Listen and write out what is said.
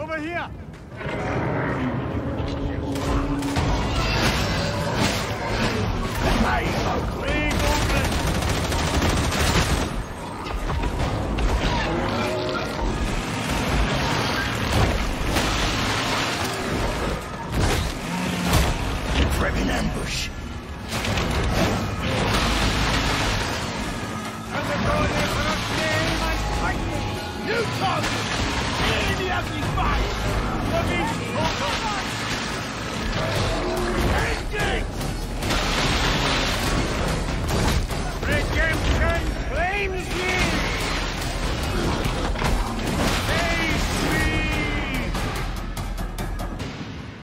over here! Hey, Ogryn! Prep in ambush. New target! Enemy ugly fight!